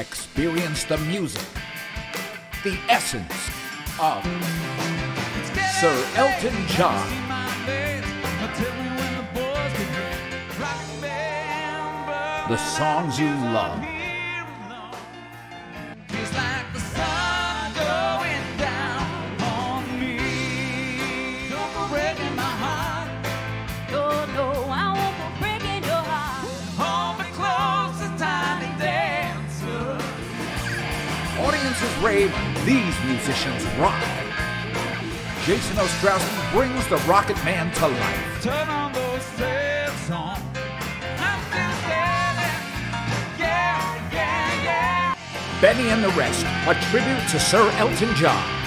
Experience the music, the essence of Sir Elton John. The songs you love. Audiences rave, these musicians rock. Jason Ostrowski brings the Rocket Man to life. Turn on those sad songs. I'm still standing. Yeah, yeah, yeah. Bennie and the Rest, a tribute to Sir Elton John.